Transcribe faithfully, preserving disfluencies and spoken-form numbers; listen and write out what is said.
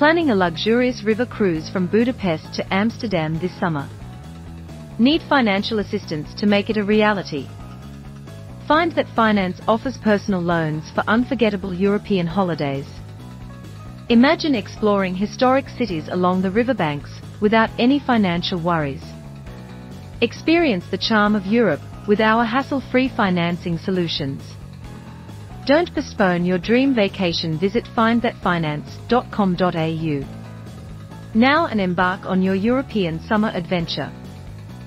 Planning a luxurious river cruise from Budapest to Amsterdam this summer. Need financial assistance to make it a reality? Find that Finance offers personal loans for unforgettable European holidays. Imagine exploring historic cities along the riverbanks without any financial worries. Experience the charm of Europe with our hassle-free financing solutions. Don't postpone your dream vacation. Visit find that finance dot com dot A U now and embark on your European summer adventure.